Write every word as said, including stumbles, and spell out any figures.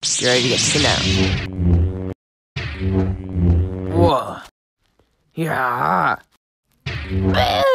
You're ready to get sit down. Whoa. Yeah.